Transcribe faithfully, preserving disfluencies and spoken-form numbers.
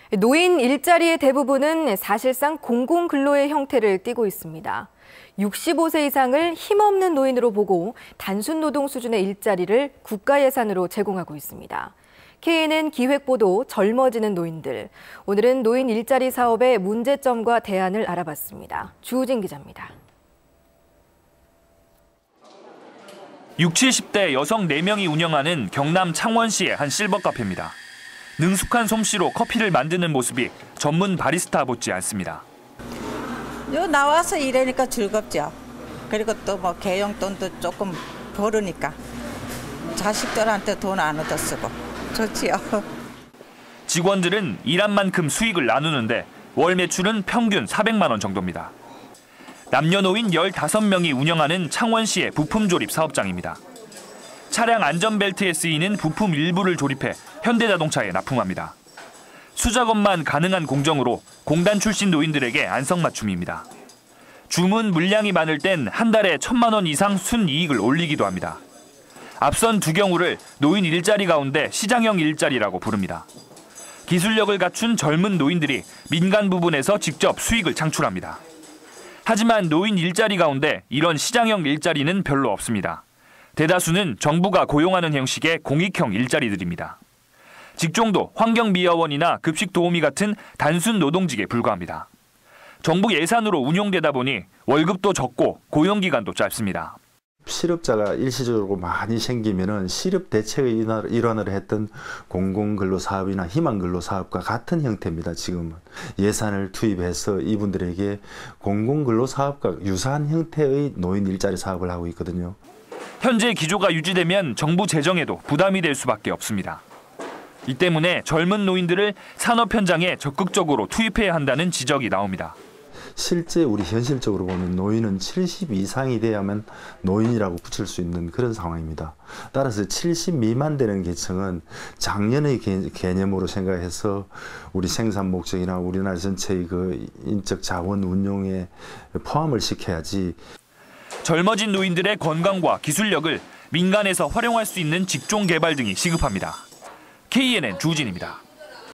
노인 일자리의 대부분은 사실상 공공근로의 형태를 띠고 있습니다. 육십오 세 이상을 힘없는 노인으로 보고 단순 노동 수준의 일자리를 국가 예산으로 제공하고 있습니다. 케이엔엔 기획보도 젊어지는 노인들. 오늘은 노인 일자리 사업의 문제점과 대안을 알아봤습니다. 주우진 기자입니다. 육십, 칠십 대 여성 네 명이 운영하는 경남 창원시의 한 실버 카페입니다. 능숙한 솜씨로 커피를 만드는 모습이 전문 바리스타 못지 않습니다. 요 나와서 일하니까 즐겁죠. 그리고 또 뭐 개용돈도 조금 벌으니까 자식들한테 돈 안 얻어 쓰고 좋지요. 직원들은 일한 만큼 수익을 나누는데 월 매출은 평균 사백만 원 정도입니다. 남녀노인 열다섯 명이 운영하는 창원시의 부품 조립 사업장입니다. 차량 안전벨트에 쓰이는 부품 일부를 조립해 현대자동차에 납품합니다. 수작업만 가능한 공정으로 공단 출신 노인들에게 안성맞춤입니다. 주문 물량이 많을 땐 한 달에 천만 원 이상 순이익을 올리기도 합니다. 앞선 두 경우를 노인 일자리 가운데 시장형 일자리라고 부릅니다. 기술력을 갖춘 젊은 노인들이 민간 부분에서 직접 수익을 창출합니다. 하지만 노인 일자리 가운데 이런 시장형 일자리는 별로 없습니다. 대다수는 정부가 고용하는 형식의 공익형 일자리들입니다. 직종도 환경미화원이나 급식도우미 같은 단순 노동직에 불과합니다. 정부 예산으로 운용되다 보니 월급도 적고 고용기간도 짧습니다. 실업자가 일시적으로 많이 생기면은 실업 대책의 일환을 했던 공공근로사업이나 희망근로사업과 같은 형태입니다. 지금은 예산을 투입해서 이분들에게 공공근로사업과 유사한 형태의 노인 일자리 사업을 하고 있거든요. 현재 기조가 유지되면 정부 재정에도 부담이 될 수밖에 없습니다. 이 때문에 젊은 노인들을 산업 현장에 적극적으로 투입해야 한다는 지적이 나옵니다. 실제 우리 현실적으로 보면 노인은 칠십 이상이 돼야만 노인이라고 붙일 수 있는 그런 상황입니다. 따라서 칠십 미만 되는 계층은 장년의 개념으로 생각해서 우리 생산 목적이나 우리나라 전체의 그 인적 자원 운용에 포함을 시켜야지. 젊어진 노인들의 건강과 기술력을 민간에서 활용할 수 있는 직종 개발 등이 시급합니다. 케이엔엔 주우진입니다.